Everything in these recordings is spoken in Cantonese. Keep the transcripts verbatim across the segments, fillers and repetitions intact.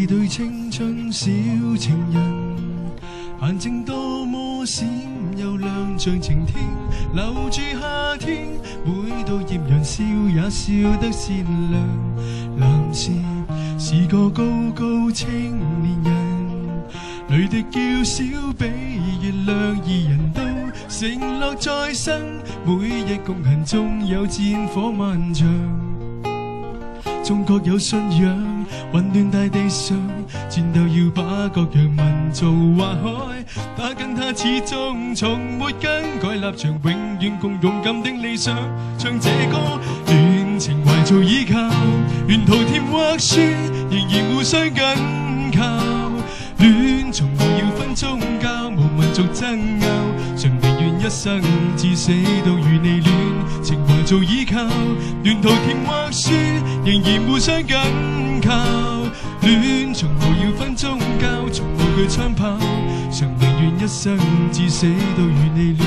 是對青春小情人，眼睛多麼閃又亮，像晴天留住夏天。每到豔陽笑也笑得善良。男士是個高高青年人，淚滴叫小比月亮，二人都承諾再生，每日共行縱有戰火萬丈。中國有信仰，混亂大地上，戰鬥要把各樣民族劃開，打緊他始終從沒更改立場，永遠共勇敢的理想。唱這歌，戀情懷做依靠，沿途甜或酸，仍然互相緊靠。戀從無要分宗教，無民族爭拗，常寧願一生至死都與你戀。情懷做依靠，沿途甜或酸，仍然互相緊靠。戀從無要分宗教，從無懼槍炮，常寧願一生至死都與你戀。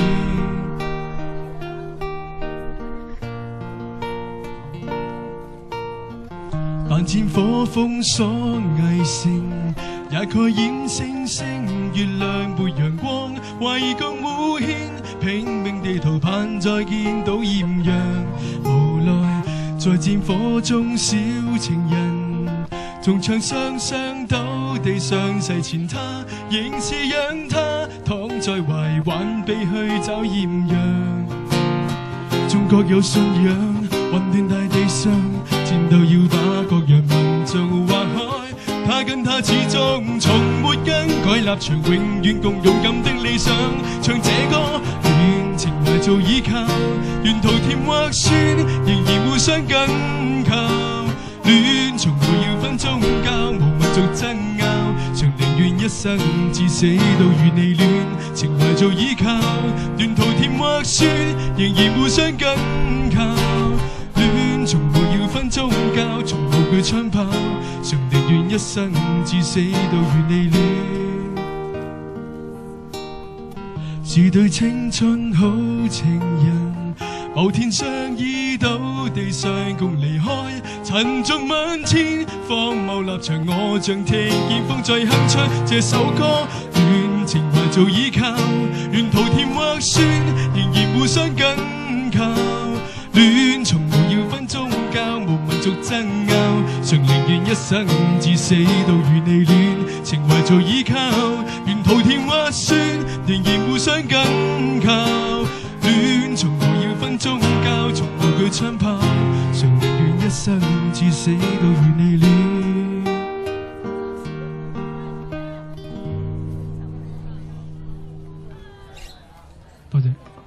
但戰火封鎖偽城，也蓋掩星星月亮沒陽光，懷疑共互牽，拼命地逃盼再見到豔陽。無奈在戰火中小情人，仲唱雙雙倒地上，誓前他仍是讓他躺在懷挽臂去找豔陽。中國有信仰，混亂大地上，戰鬥要把各樣民族劃開，他跟他始終從沒更改立場，永遠共勇敢的理想。唱這歌，戀情懷做依靠，沿途甜或酸，仍然互相緊靠。戀從無要分宗教，無民族爭拗，常寧願一生至死都與你戀。情懷做依靠，沿途甜或酸，仍然互相緊靠。戀從無要分宗教，從無懼槍炮，常寧願一生至死都與你戀。是對青春好情人，某天相依到地上共離開，塵俗萬千，荒謬立場，我像聽見風在哼出這首歌。戀情懷做依靠，沿途甜或酸，仍然互相緊靠。戀從無要分宗教，無民族爭拗，常寧願一生至死都與你戀。情懷做依靠，沿途甜或酸，仍然互相緊靠。戀從無要分宗教，從無懼槍炮，常寧願一生至死都與你戀。多謝。